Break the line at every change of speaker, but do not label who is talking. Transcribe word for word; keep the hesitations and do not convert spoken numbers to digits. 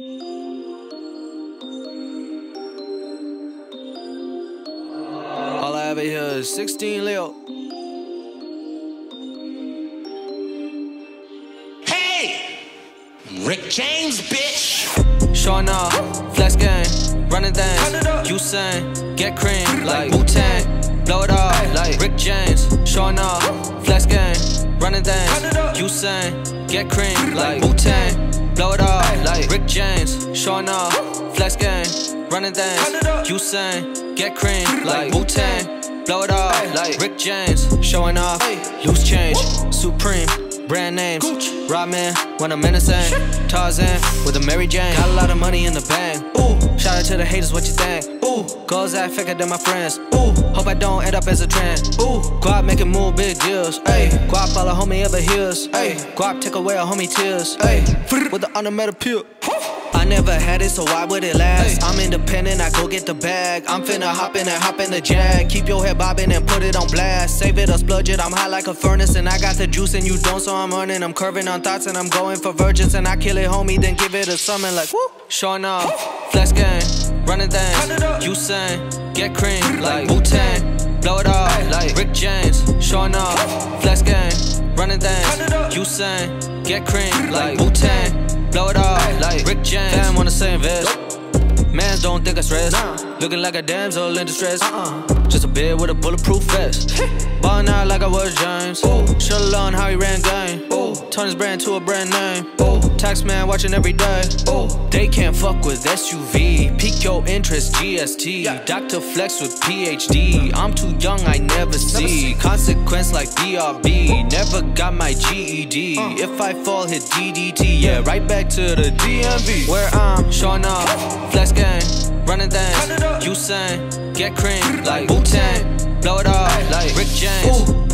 All I ever hear is sixteen Leo.
Hey! Rick James, bitch!
Showing off, flex game, running things. Usain, get cream like Wu-Tang. Blow it off like Rick James. Showing off, flex game, running things. Usain, get cream like Wu-Tang. Blow it off like Rick James. Showing off, flex game, running things. Usain, get cream like Wu-Tang. Blow it off like Rick James. Showing off, loose change, Supreme. Brand names, Rodman, when I'm insane. Tarzan with a Mary Jane. Got a lot of money in the bank. Ooh, shout out to the haters, what you think? Ooh, goals act thicker than my friends. Ooh, hope I don't end up as a trend. Ooh, Guap making move big deals. Ayy, Guap follow homie ever heals. Ayy, Guap take away a homie tears. Ayy, with the automatic peel. I never had it, so why would it last? I'm independent, I go get the bag. I'm finna hop in and hop in the jag. Keep your head bobbing and put it on blast. Save it or splurge it, I'm hot like a furnace. And I got the juice and you don't, so I'm earning. I'm curving on thoughts and I'm going for virgins. And I kill it, homie, then give it a summon like woo. Showing off, flex game, running things. Usain, get cream like Wu-Tang. Blow it off like Rick James. Showing off, flex game, running things. Usain, get cream like Wu-Tang. Blow it off like Rick James. Fam on the same vest. Mans don't think I stress. Looking like a damsel in distress. Just a bit with a bulletproof vest. Ballin' out like I was James. Should've learned how he ran game. Turn his brand to a brand name. Tax man watching every day. They can't fuck with S U V. Peak your interest, G S T. Doctor Flex with P H D. I'm too young, I never see. Consequence like B R B. Never got my G E D. If I fall, hit D D T. Yeah, right back to the D M V. Where I'm showing off, flex game, running things. Usain, get cream like Wu-Tang. Blow it off like Rick James.